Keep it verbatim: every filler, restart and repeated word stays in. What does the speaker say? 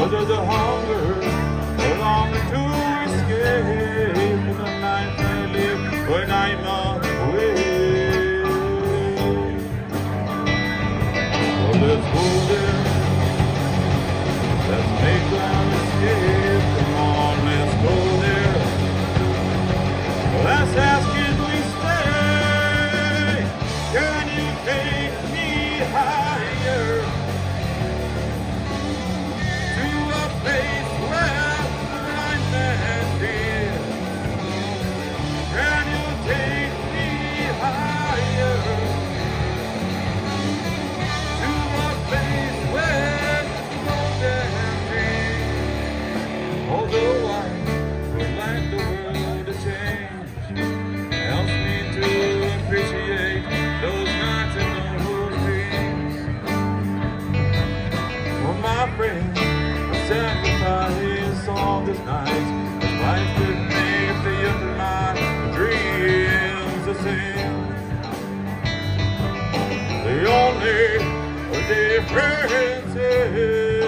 because of the hunger, no longer to escape from the life I live when I'm away. So let's go there, let's make our escape. Come on, let's go there. Let's ask, can we stay? Can you take me higher to a place where I'm landed? Can you take me higher to a place where I'm landed? Although I would like the world to change, helps me to appreciate those nights and those dreams. For my friends, I sacrifice all this night. Life could make the other my dreams the same. The only difference is